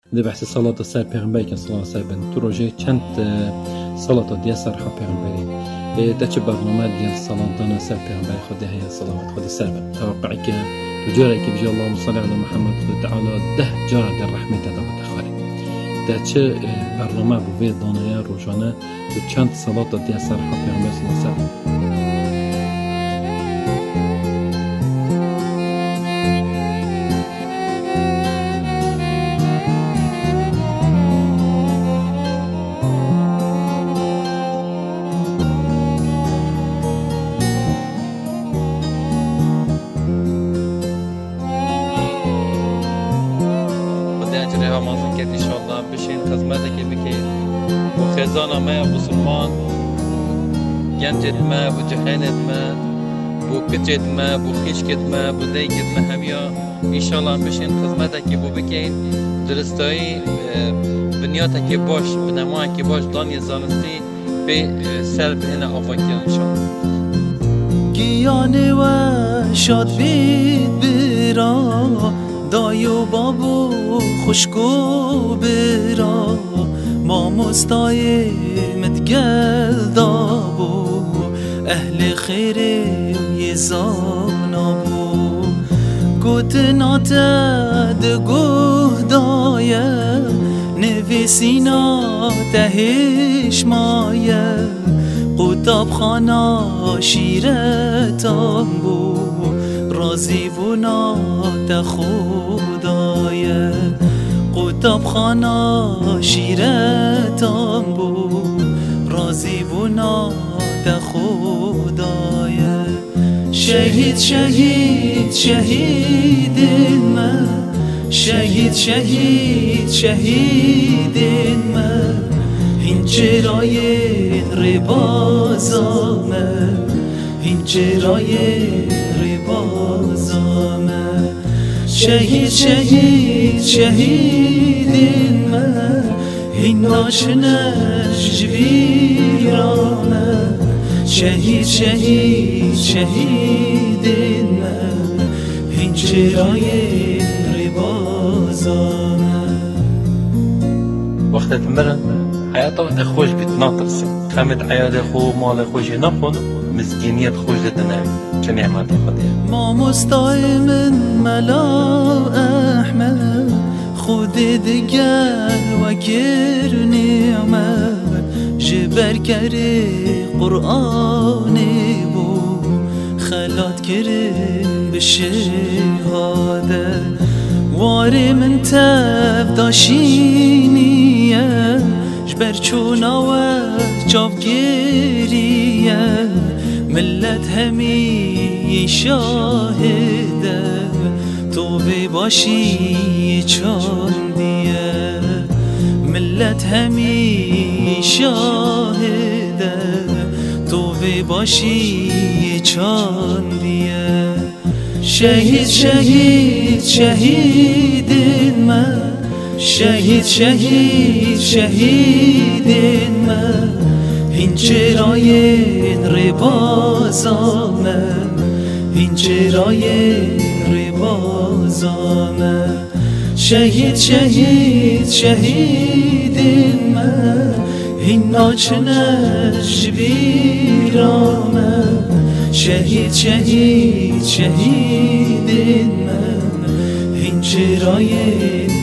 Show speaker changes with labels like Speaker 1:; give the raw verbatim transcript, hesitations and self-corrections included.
Speaker 1: ده بحث صلاة سر پیغمبری که صلی الله علیه و سلم تو روزه چند صلاة دیگه سر ها پیغمبری ده چه برنامه دیگه صلاة دانا سر پیغمبری خود ده هی صلوات خود سر بن توقعی که جوری که بجای اللهم صل علی محمد خود تعالی ده جار در رحمت ده بتخاری ده چه برنامه بوی دانای روزانه تو چند صلاة دیگه سر ها پیغمبری صلی الله علیه و سلم
Speaker 2: مازن کرد انشالله بشین خدمتی که بکید و خزانه ما بسلمان گنجت ما و جهنت ما و کچت ما و خیشکت ما و دیگت ما همیا انشالله بشین خدمتی که بکید درستایی بنیاتی که باش بنمایی که باش دانی زانستی به سر به این آفاکی انشالله
Speaker 3: گیانه و شاد بید برا دایو بابو خوشگو برا ما مستای متگل دابو اهل خیر یه زانابو گوت ناتدگوه دایه نویسینا تهش مایه قطاب خانا شیرتان بو رازی و نات خدایه قطاب خانا شیرتان بو رازی و نات خدایه شهید شهید شهید من شهید شهید شهید من این چرای ربازامه این چرای ربازامه شهید شهید شهید من این ناشنش جویرامه شهید شهید شهید من این چرای ربازامه
Speaker 1: وقت مرن حياته خوش بتناطرس خمد عياده خو مال خوش نخون مسكينية خوش دناوي شنو عملت خديه
Speaker 3: ما مستای من ملا احمد خود دگر و گر نعمت جبر کری قرآنی بو خلات کریم به شهاده واری من تف داشینیه جبر چونا و جابگیریه ملت همی شاهده تو بی باشی چاندیه ملت همی شاهده تو بی باشی چاندیه شهید شهید شهید من شهید شهید شهید من این چرای ربازامه این چرای ربازامه شهید شهید شهید من این ناچنش بیرامه شهید شهید شهید من این چرای